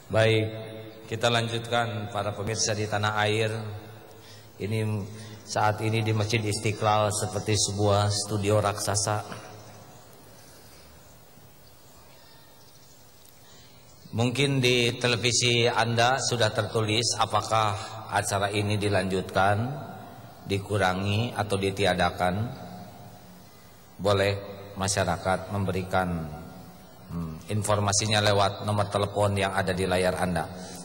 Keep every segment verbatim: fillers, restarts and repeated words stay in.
Baik, kita lanjutkan para pemirsa di tanah air. Ini saat ini di Masjid Istiqlal seperti sebuah studio raksasa. Mungkin di televisi Anda sudah tertulis apakah acara ini dilanjutkan, dikurangi atau ditiadakan. Boleh masyarakat memberikan hmm, informasinya lewat nomor telepon yang ada di layar Anda.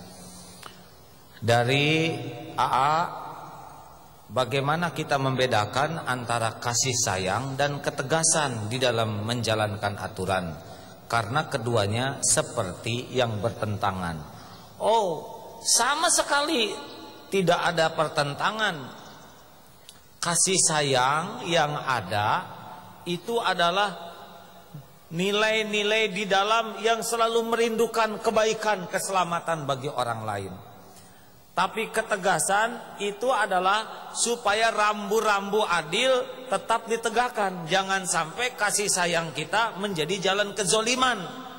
Dari A A, bagaimana kita membedakan antara kasih sayang dan ketegasan di dalam menjalankan aturan? Karena keduanya seperti yang bertentangan. Oh, sama sekali tidak ada pertentangan. Kasih sayang yang ada itu adalah nilai-nilai di dalam yang selalu merindukan kebaikan, keselamatan bagi orang lain. Tapi ketegasan itu adalah supaya rambu-rambu adil tetap ditegakkan. Jangan sampai kasih sayang kita menjadi jalan kezoliman.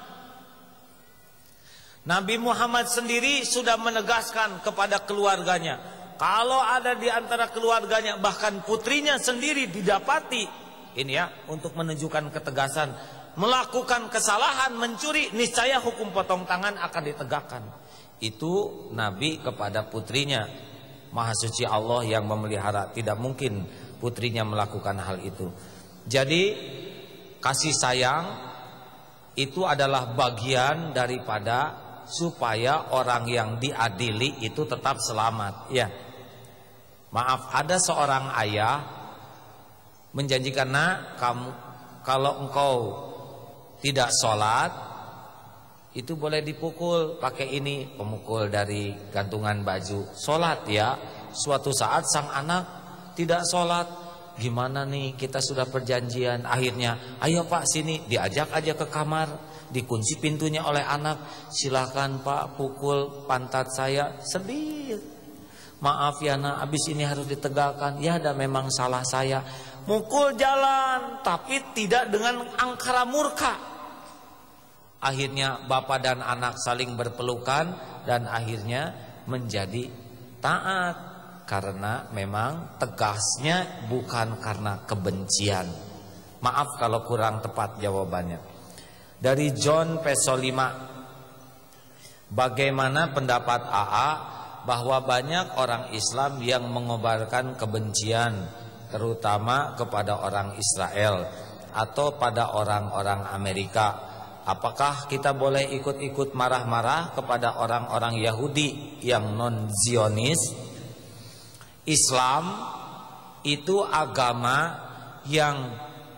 Nabi Muhammad sendiri sudah menegaskan kepada keluarganya, kalau ada di antara keluarganya bahkan putrinya sendiri didapati, ini ya, untuk menunjukkan ketegasan, melakukan kesalahan, mencuri, niscaya hukum potong tangan akan ditegakkan. Itu Nabi kepada putrinya. Maha suci Allah yang memelihara, tidak mungkin putrinya melakukan hal itu. Jadi kasih sayang itu adalah bagian daripada supaya orang yang diadili itu tetap selamat. Ya, maaf, ada seorang ayah menjanjikan, nak, kamu kalau engkau tidak sholat itu boleh dipukul pakai ini, pemukul dari gantungan baju. Sholat ya. Suatu saat sang anak tidak sholat. Gimana nih, kita sudah perjanjian. Akhirnya, ayo pak sini, diajak aja ke kamar, dikunci pintunya oleh anak. Silakan pak pukul pantat saya. Sedih. Maaf ya nak, abis ini harus ditegakkan. Ya, ada memang salah saya. Mukul jalan, tapi tidak dengan angkara murka. Akhirnya bapak dan anak saling berpelukan dan akhirnya menjadi taat. Karena memang tegasnya bukan karena kebencian. Maaf kalau kurang tepat jawabannya. Dari John Pesolima, bagaimana pendapat A A bahwa banyak orang Islam yang mengobarkan kebencian, terutama kepada orang Israel atau pada orang-orang Amerika? Apakah kita boleh ikut-ikut marah-marah kepada orang-orang Yahudi yang non-Zionis? Islam itu agama yang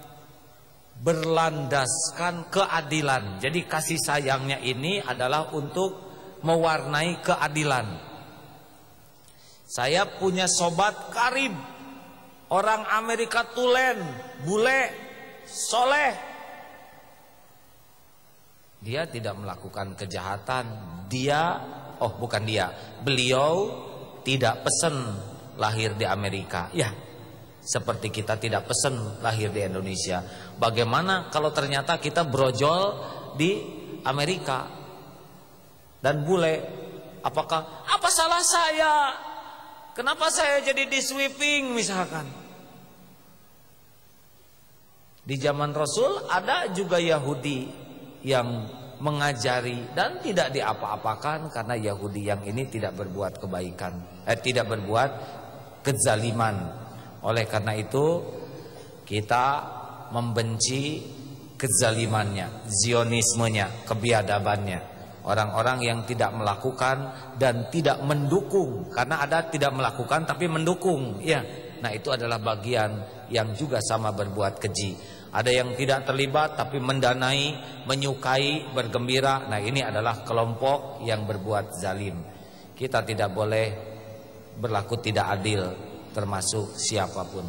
berlandaskan keadilan. Jadi kasih sayangnya ini adalah untuk mewarnai keadilan. Saya punya sobat karib, orang Amerika tulen, bule, soleh. Dia tidak melakukan kejahatan. Dia, oh bukan dia, beliau tidak pesen lahir di Amerika. Ya, seperti kita tidak pesen lahir di Indonesia. Bagaimana kalau ternyata kita brojol di Amerika dan bule? Apakah, apa salah saya? Kenapa saya jadi di sweeping misalkan? Di zaman Rasul ada juga Yahudi yang mengajari dan tidak diapa-apakan karena Yahudi yang ini tidak berbuat kebaikan, eh, tidak berbuat kezaliman. Oleh karena itu kita membenci kezalimannya, zionismenya, kebiadabannya, orang-orang yang tidak melakukan dan tidak mendukung. Karena ada tidak melakukan tapi mendukung, ya. Nah itu adalah bagian yang juga sama berbuat keji. Ada yang tidak terlibat tapi mendanai, menyukai, bergembira. Nah ini adalah kelompok yang berbuat zalim. Kita tidak boleh berlaku tidak adil termasuk siapapun.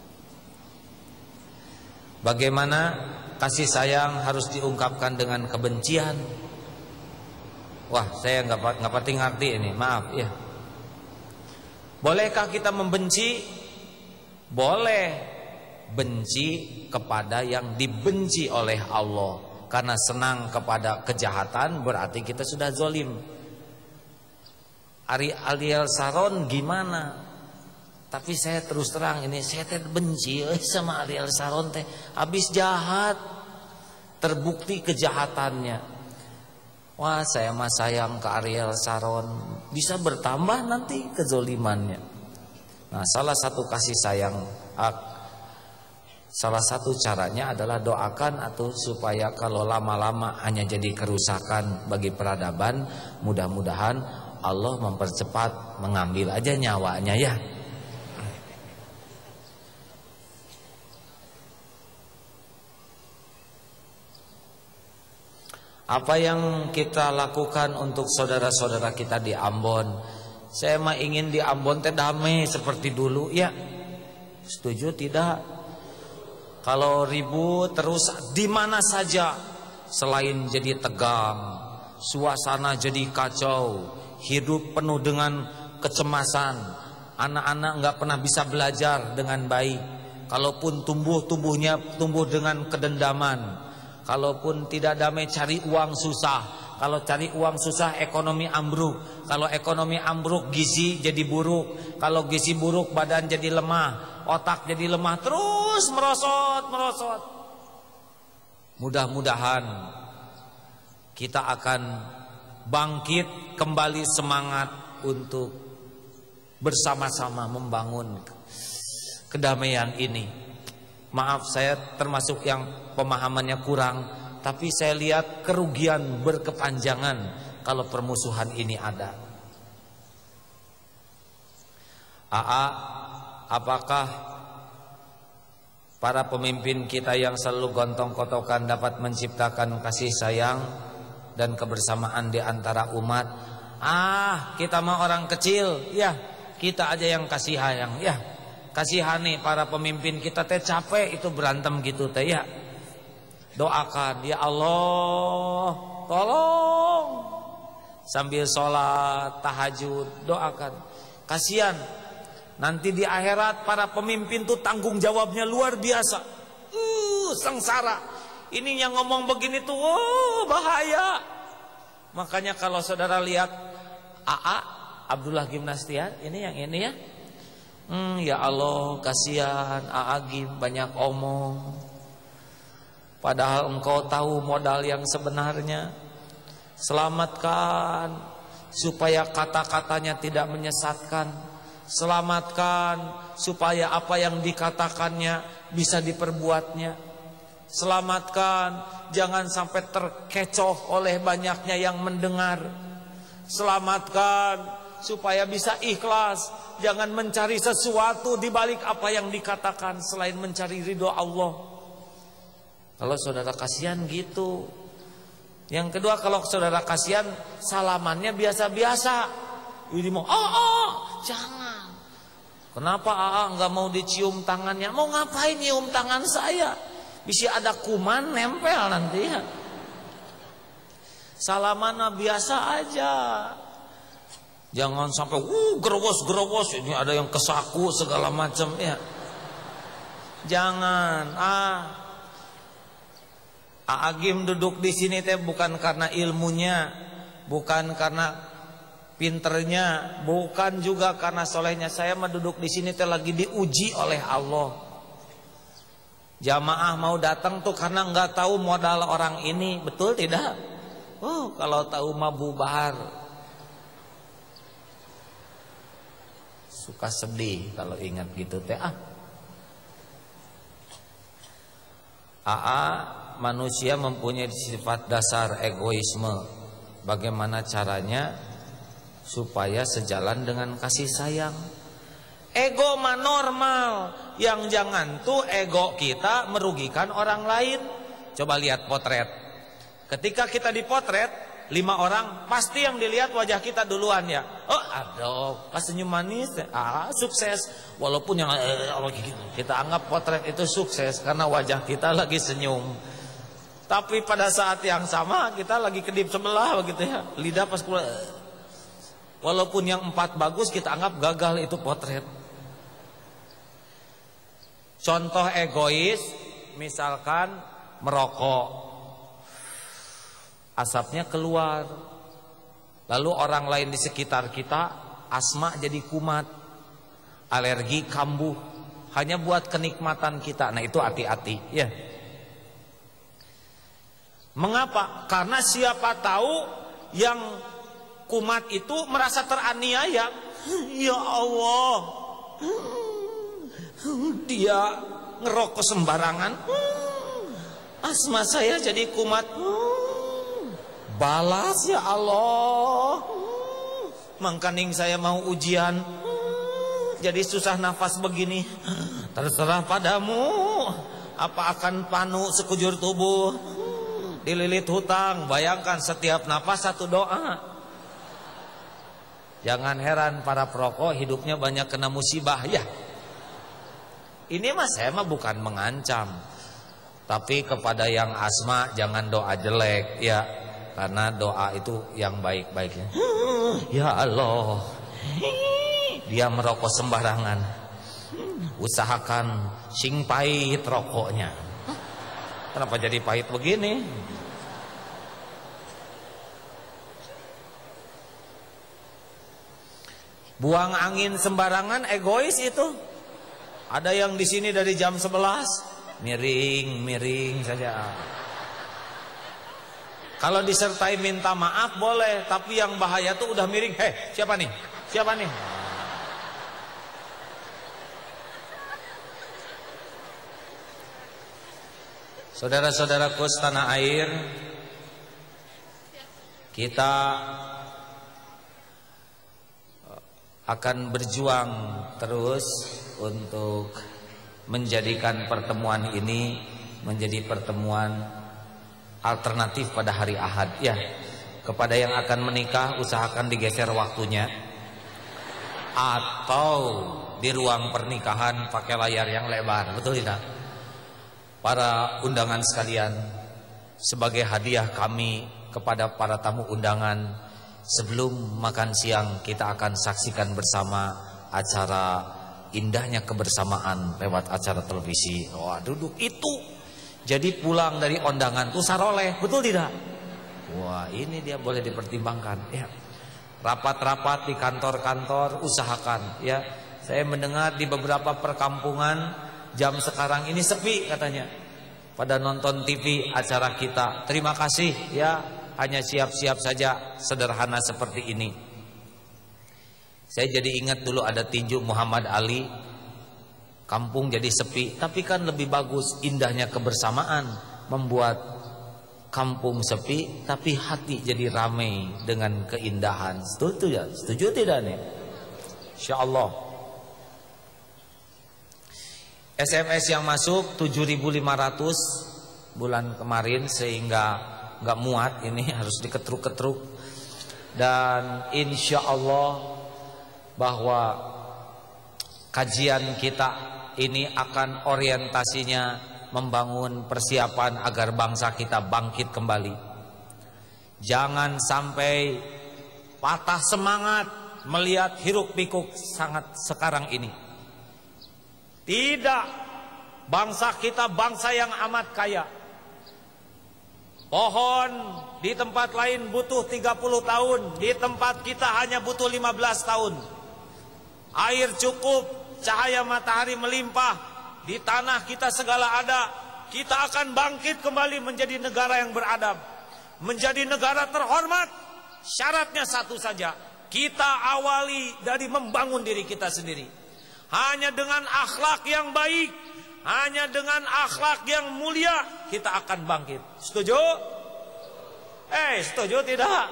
Bagaimana kasih sayang harus diungkapkan dengan kebencian? Wah, saya nggak nggak pati ngerti ini, maaf ya. Bolehkah kita membenci? Boleh. Benci kepada yang dibenci oleh Allah. Karena senang kepada kejahatan berarti kita sudah zolim. Ari Ariel Sharon gimana? Tapi saya terus terang ini saya teh benci eh, sama Ariel Sharon teh. Habis jahat, terbukti kejahatannya. Wah, saya mah sayang ke Ariel Sharon. Bisa bertambah nanti kezolimannya. Nah, salah satu kasih sayang, salah satu caranya adalah doakan atau supaya kalau lama-lama hanya jadi kerusakan bagi peradaban, mudah-mudahan Allah mempercepat mengambil aja nyawanya ya. Apa yang kita lakukan untuk saudara-saudara kita di Ambon? Saya mah ingin di Ambon teh damai seperti dulu ya. Setuju tidak? Kalau ribut terus di mana saja selain jadi tegang, suasana jadi kacau, hidup penuh dengan kecemasan, anak-anak nggak pernah bisa belajar dengan baik. Kalaupun tumbuh tubuhnya tumbuh dengan kedendaman. Kalaupun tidak damai cari uang susah. Kalau cari uang susah ekonomi ambruk. Kalau ekonomi ambruk gizi jadi buruk. Kalau gizi buruk badan jadi lemah, otak jadi lemah, terus merosot merosot. Mudah-mudahan kita akan bangkit kembali semangat untuk bersama-sama membangun kedamaian ini. Maaf saya termasuk yang pemahamannya kurang, tapi saya lihat kerugian berkepanjangan kalau permusuhan ini ada. Aa, apakah para pemimpin kita yang selalu gontong-kotokan dapat menciptakan kasih sayang dan kebersamaan di antara umat? Ah, kita mah orang kecil, ya kita aja yang kasih sayang, ya. Kasihani para pemimpin kita teh capek itu berantem gitu teh ya. Doakan ya Allah, tolong sambil sholat tahajud doakan. Kasihan nanti di akhirat para pemimpin tuh tanggung jawabnya luar biasa. Uh, sengsara. Ini yang ngomong begini tuh, oh bahaya. Makanya kalau saudara lihat A A Abdullah Gimnastian ini yang ini ya. Hmm, ya Allah, kasihan Aagim banyak omong. Padahal engkau tahu modal yang sebenarnya. Selamatkan supaya kata-katanya tidak menyesatkan. Selamatkan supaya apa yang dikatakannya bisa diperbuatnya. Selamatkan jangan sampai terkecoh oleh banyaknya yang mendengar. Selamatkan supaya bisa ikhlas, jangan mencari sesuatu di balik apa yang dikatakan selain mencari ridho Allah. Kalau saudara kasihan gitu. Yang kedua, kalau saudara kasihan salamannya biasa-biasa. Ini mau, oh, oh, jangan. Kenapa A A nggak mau dicium tangannya? Mau ngapain nyium tangan saya? Bisa ada kuman nempel nanti ya. Salamannya biasa aja. Jangan sampai uh gerowos-gerowos ini ada yang kesaku segala macam ya. Jangan. Ah. Aagim duduk di sini teh bukan karena ilmunya, bukan karena pinternya, bukan juga karena solehnya. Saya mah duduk di sini teh lagi diuji oleh Allah. Jamaah mau datang tuh karena nggak tahu modal orang ini, betul tidak? Oh, kalau tahu mah bubar. Suka sedih kalau ingat gitu teh ah. Aa, manusia mempunyai sifat dasar egoisme. Bagaimana caranya supaya sejalan dengan kasih sayang? Ego mah normal. Yang jangan tuh ego kita merugikan orang lain. Coba lihat potret. Ketika kita dipotret lima orang, pasti yang dilihat wajah kita duluan ya. Oh, aduh, pas senyum manis, ah, sukses. Walaupun yang eh, kita anggap potret itu sukses karena wajah kita lagi senyum. Tapi pada saat yang sama kita lagi kedip sebelah begitu ya. Lidah pas keluar. Walaupun yang empat bagus kita anggap gagal itu potret. Contoh egois, misalkan merokok. Asapnya keluar. Lalu orang lain di sekitar kita asma jadi kumat, alergi kambuh, hanya buat kenikmatan kita. Nah itu hati-hati ya. Mengapa? Karena siapa tahu yang kumat itu merasa teraniaya. Ya Allah, dia ngerokok sembarangan, asma saya jadi kumat. Balas ya Allah, mangkaning saya mau ujian jadi susah nafas begini. Terserah padamu, apa akan panu sekujur tubuh, dililit hutang. Bayangkan setiap nafas satu doa. Jangan heran para perokok hidupnya banyak kena musibah ya. Ini mah saya mah bukan mengancam, tapi kepada yang asma jangan doa jelek ya, karena doa itu yang baik-baiknya. Ya Allah, dia merokok sembarangan, usahakan sing pahit rokoknya. Kenapa jadi pahit begini? Buang angin sembarangan egois itu. Ada yang di sini dari jam sebelas miring miring saja. Kalau disertai minta maaf boleh, tapi yang bahaya tuh udah miring. Hei, siapa nih? Siapa nih? Saudara-saudaraku setanah air, kita akan berjuang terus untuk menjadikan pertemuan ini menjadi pertemuan alternatif pada hari Ahad ya. Kepada yang akan menikah usahakan digeser waktunya, atau di ruang pernikahan pakai layar yang lebar, betul tidak? Para undangan sekalian, sebagai hadiah kami kepada para tamu undangan, sebelum makan siang kita akan saksikan bersama acara indahnya kebersamaan lewat acara televisi. Wah, duduk itu jadi pulang dari undangan tuh saroleh, betul tidak? Wah, ini dia boleh dipertimbangkan ya. Rapat-rapat di kantor-kantor usahakan ya. Saya mendengar di beberapa perkampungan jam sekarang ini sepi katanya, pada nonton T V acara kita. Terima kasih ya, hanya siap-siap saja sederhana seperti ini. Saya jadi ingat dulu ada tinju Muhammad Ali, kampung jadi sepi, tapi kan lebih bagus indahnya kebersamaan membuat kampung sepi tapi hati jadi ramai dengan keindahan. Setuju ya? Setuju tidak nih? Insyaallah. S M S yang masuk tujuh ribu lima ratus bulan kemarin, sehingga nggak muat, ini harus diketruk-ketruk. Dan insya Allah bahwa kajian kita ini akan orientasinya membangun persiapan agar bangsa kita bangkit kembali. Jangan sampai patah semangat melihat hiruk pikuk sangat sekarang ini. Tidak, bangsa kita bangsa yang amat kaya. Pohon di tempat lain butuh tiga puluh tahun, di tempat kita hanya butuh lima belas tahun. Air cukup, cahaya matahari melimpah, di tanah kita segala ada. Kita akan bangkit kembali menjadi negara yang beradab, menjadi negara terhormat. Syaratnya satu saja, kita awali dari membangun diri kita sendiri. Hanya dengan akhlak yang baik, hanya dengan akhlak yang mulia, kita akan bangkit. Setuju? Eh, setuju tidak?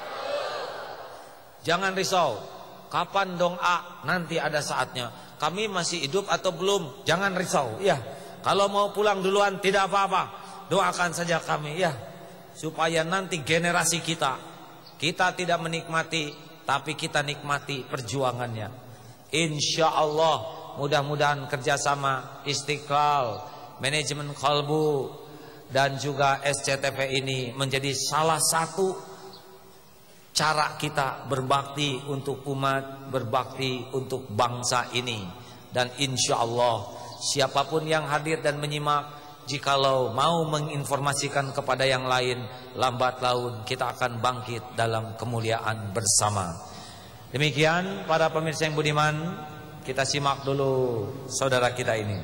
Jangan risau. Kapan dong A? Nanti ada saatnya. Kami masih hidup atau belum? Jangan risau ya. Kalau mau pulang duluan tidak apa-apa, doakan saja kami ya, supaya nanti generasi kita, kita tidak menikmati, tapi kita nikmati perjuangannya. Insya Allah mudah-mudahan kerjasama Istiqlal, manajemen Qalbu, dan juga S C T V ini menjadi salah satu cara kita berbakti untuk umat, berbakti untuk bangsa ini. Dan insya Allah siapapun yang hadir dan menyimak, jikalau mau menginformasikan kepada yang lain, lambat laun kita akan bangkit dalam kemuliaan bersama. Demikian para pemirsa yang budiman, kita simak dulu saudara kita ini.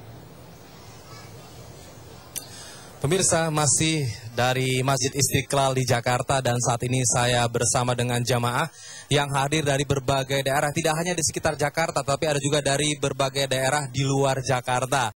Pemirsa, masih dari Masjid Istiqlal di Jakarta, dan saat ini saya bersama dengan jamaah yang hadir dari berbagai daerah, tidak hanya di sekitar Jakarta tapi ada juga dari berbagai daerah di luar Jakarta.